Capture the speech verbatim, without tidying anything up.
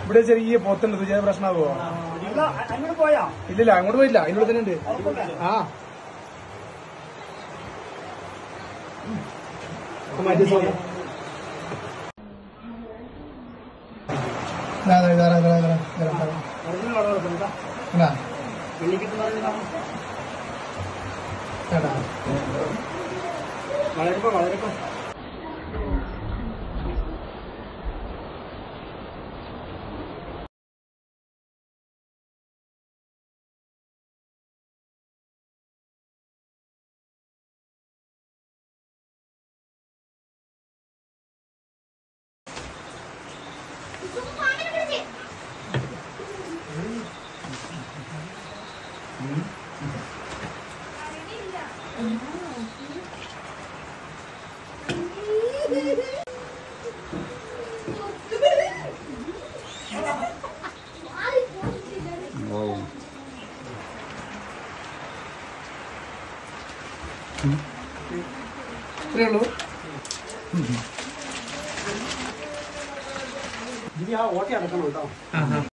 ഇവിടെ ചെറിയ പോത്തുണ്ട് തുജ പ്രശ്നമാവോ? ഇല്ലില്ല, അങ്ങോട്ട് പോയില്ല, അതിനോട് തന്നെ ഉണ്ട്. ആ മാറ്റി വളരെപ്പോ വളരെപ്പോ ഇത്രേ ഉള്ളൂ. ഇനി ആ ഓട്ടി അടക്കണം കേട്ടോ.